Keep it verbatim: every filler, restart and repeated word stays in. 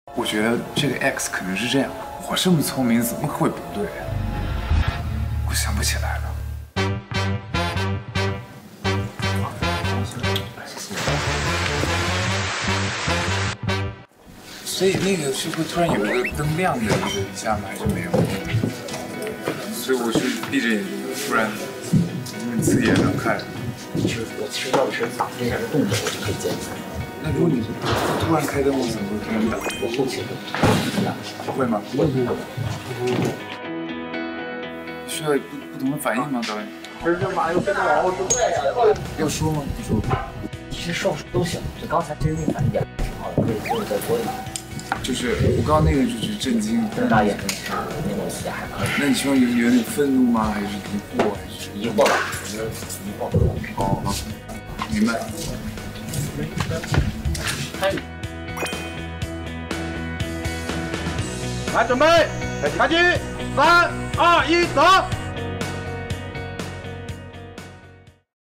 我觉得这个 X 可能是这样，我这么聪明怎么会不对？我想不起来了。所以那个是会突然有一个灯亮的一个一下吗？还是没有？所以我是闭着眼睛，突然很刺眼的看。 其实我其实要的是打这样的动作，我就可以见出来。 那如果你突然开灯，我怎么会突然打？ 我后期会一样， 会吗？ 不会不会。 需要不不同的反应吗，导演？要说吗？不说。 其实说都行，就刚才其实那个反应也挺好的，可以就是再多一点。 就是我刚刚那个就是震惊， 瞪大眼睛是那种也还可以。 那你希望有有点愤怒吗？还是疑惑？还是疑惑吧？我觉得疑惑都 OK。 哦，好，明白。 来，准备，开机，三、二、一，走。